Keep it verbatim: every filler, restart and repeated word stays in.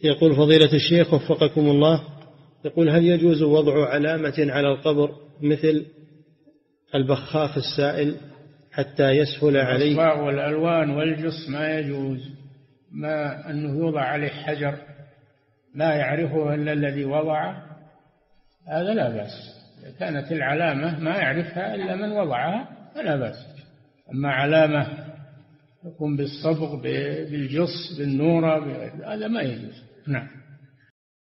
يقول فضيلة الشيخ وفقكم الله، يقول هل يجوز وضع علامة على القبر مثل البخاخ السائل حتى يسهل عليه؟ الأصباغ والألوان والجص ما يجوز، ما أنه يوضع عليه حجر لا يعرفه إلا الذي وضعه، هذا لا بأس. إذا كانت العلامة ما يعرفها إلا من وضعها فلا بأس. أما علامة تكون بالصبغ بالجص بالنورة هذا ما يجوز. نعم.